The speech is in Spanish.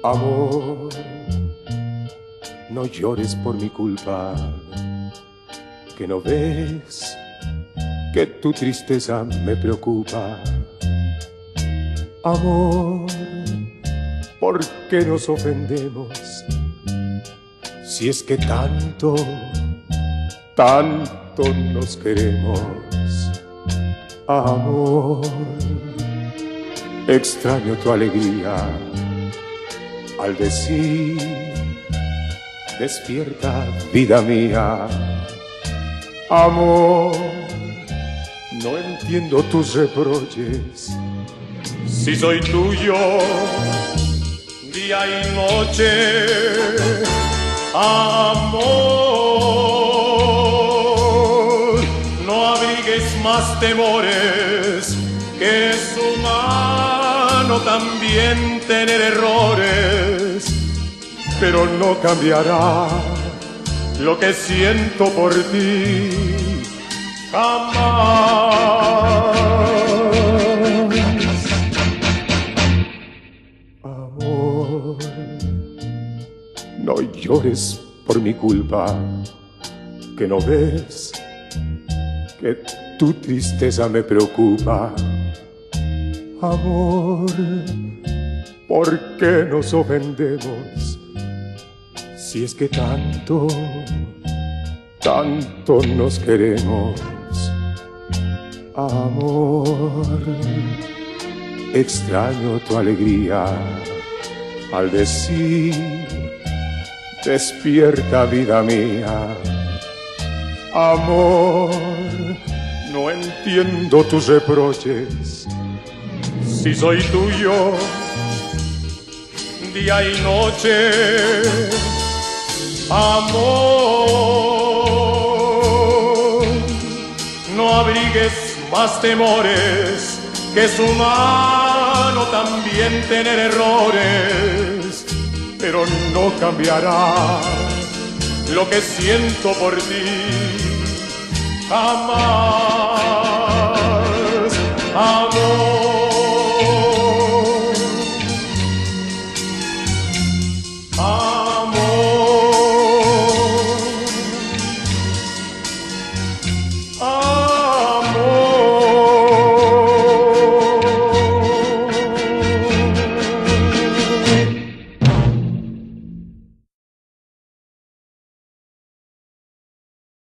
Amor, no llores por mi culpa, que no ves que tu tristeza me preocupa. Amor, ¿por qué nos ofendemos? Si es que tanto, tanto nos queremos. Amor, extraño tu alegría al decir, despierta, vida mía. Amor, no entiendo tus reproches, si soy tuyo día y noche. Amor, no abrigues más temores, que es humano también tener errores, pero no cambiará lo que siento por ti, jamás. Amor, no llores por mi culpa, que no ves que tu tristeza me preocupa. Amor, ¿por qué nos ofendemos? Si es que tanto, tanto nos queremos. Amor, extraño tu alegría al decir, despierta, vida mía. Amor, no entiendo tus reproches, si soy tuyo día y noche. Amor, no abrigues más temores, que es humano también tener errores, pero no cambiará lo que siento por ti, jamás.